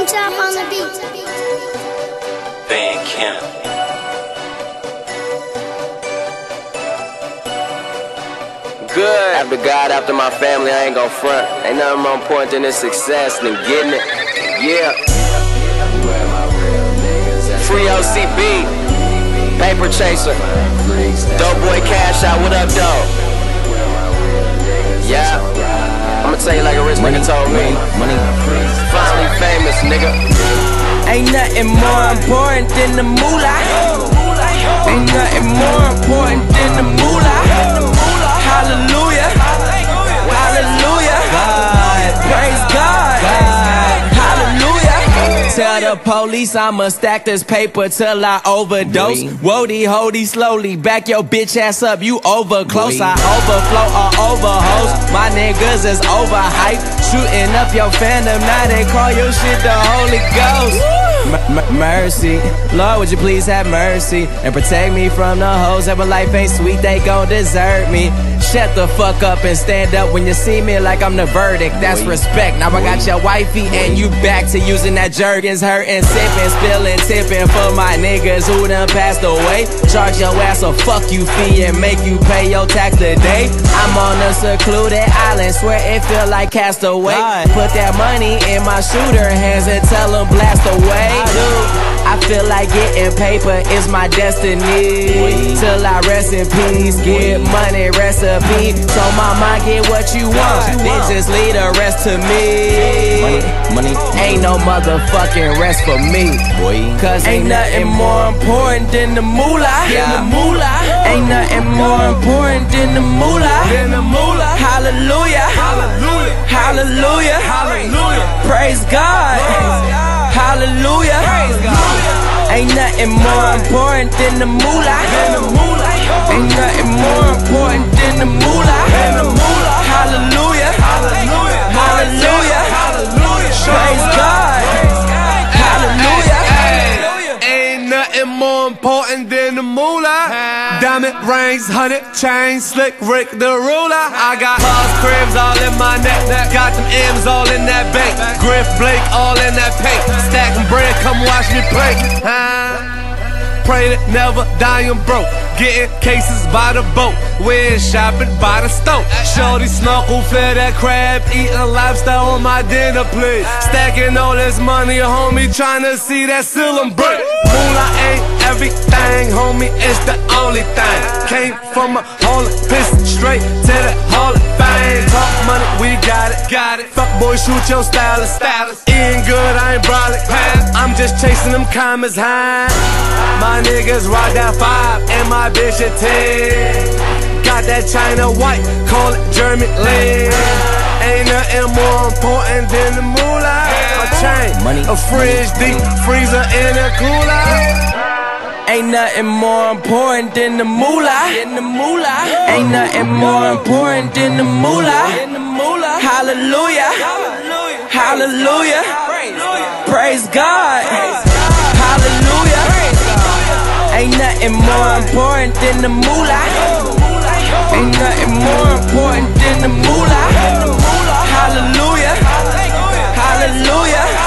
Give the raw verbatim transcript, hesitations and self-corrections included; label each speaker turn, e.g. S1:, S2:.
S1: Young Chop on the beat.
S2: Van Camp.
S3: Good. After God, after my family, I ain't gon' front. Ain't nothing more important than this success than getting it. Yeah. Free O C B. Paper Chaser. Dope Boy Cash Out. What up, dog? Yeah. I'ma tell you like a rich nigga told me. Money. Finally famous, nigga.
S4: Ain't nothing more important than the Mula. Ain't nothing more important than the Mula. Hallelujah. Hallelujah. God. Praise God. God. Hallelujah. Tell the police I'ma stack this paper till I overdose. Wody, holdy, slowly. Back your bitch ass up. You over close. I overflow or overhost. My niggas is overhyped. Shooting up your fandom. Now they call your shit the Holy Ghost. M mercy, Lord, would you please have mercy and protect me from the hoes that my life ain't sweet, they gon' desert me. Shut the fuck up and stand up when you see me like I'm the verdict. That's respect. Now I got your wifey and you back to using that jerkins, hurting, sipping, spilling, tipping for my niggas who done passed away. Charge your ass a fuck you fee and make you pay your tax today. I'm on a secluded island, swear it feel like Castaway. Put that money in my shooter hands and tell them blast away. I feel like getting paper is my destiny. Till I rest in peace, get money recipe. So mama get what you want, then just leave the rest to me. Money, money. Ain't no motherfucking rest for me, boy. Cause ain't nothing more important than the Mula. Yeah. Ain't nothing more important than the Mula. Hallelujah. Hallelujah. Hallelujah. Hallelujah. Praise God. Hallelujah. Ain't nothing more important than the Mula. Ain't nothing more important than the Mula. Hallelujah. Hallelujah. Praise God. Hallelujah.
S5: Ain't nothing more important than the Mula. Diamond rings, hundred chains, slick Rick the ruler. I got cars, cribs all in my neck. Got them M's all in that bank. Griff Blake all in that paint. Stacking bread, come watch me play. Huh? Pray to never die, I'm broke. Getting cases by the boat. We're shopping by the stove. Shorty snorkel, fed that crab. Eating lobster on my dinner plate. Stacking all this money, homie. Trying to see that ceiling break. Mula ain't everything, homie. It's the only thing. Came from a hole of piss straight to the hall of fame. Talk money, we got it. Got it. Fuck boy, shoot your stylist. Stylist. Eating good, I ain't brolic. I'm just chasing them commas high. My niggas ride that five and my bitch a ten. Got that China white, call it German land. Ain't nothing more important than the Mula. A chain, a fridge, deep freezer, and a cooler.
S4: Ain't nothing more important than the Mula. Ain't nothing more important than the Mula. Hallelujah. Hallelujah. Praise God. Hallelujah. Ain't nothing more important than the Mula. Ain't nothing more important than the Mula. Hallelujah. Hallelujah.